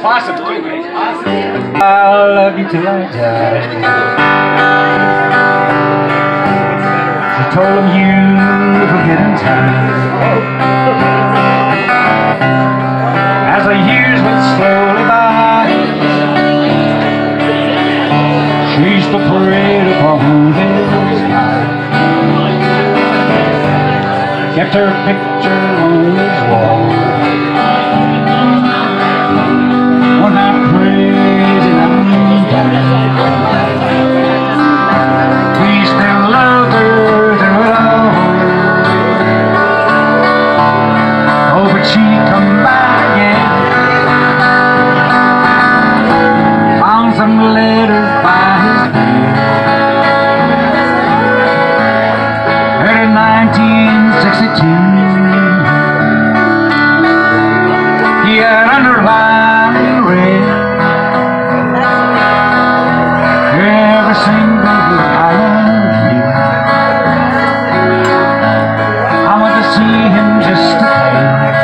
Awesome, doing great. Awesome. I'll love you till I die. She told him you'll forget in time. As the years went slowly by, she used to parade upon his mind. Kept her picture on his wall. One night crazy night down. We still loved her through it all. Oh, but she come back again. Found some letters by his bed. In 1962, he had underlined and read every single I knew. I went to see him just to pay.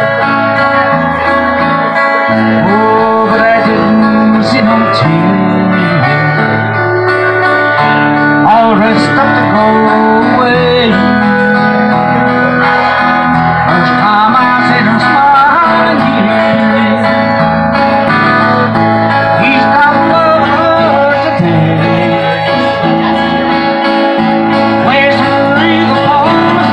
Oh, but I didn't see no tears. All dressed up to go away. First time I seen him smile again. He's got love today. Where's the real home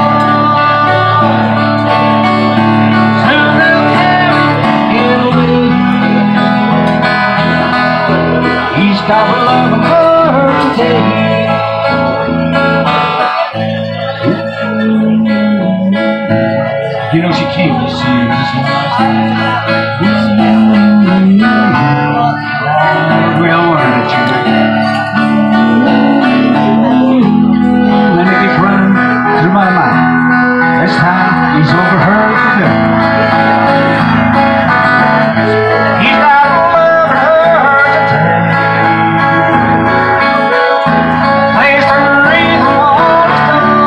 soon they'll carry it away. He's got love today. You know she came to see us. We all wanted to cheer. And it keeps running through my mind. This time he's over her for good. He's got love for her today. Placed her wreath on the stone.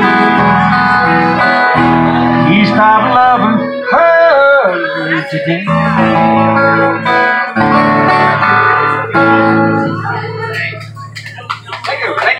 He stopped loving her today.